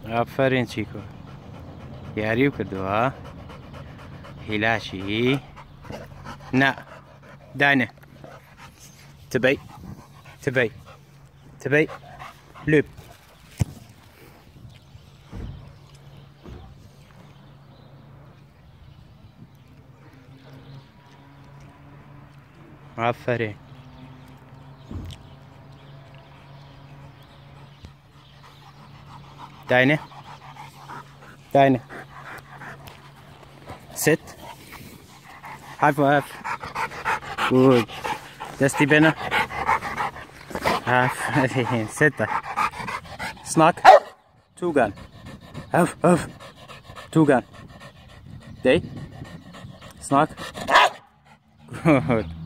آفرین چیکۆ یاریو کردووە هیلاشی نا دانە تبەی لوب آفرین داینە sit high five good دستی بێنە sit snack two gun two gun day snack good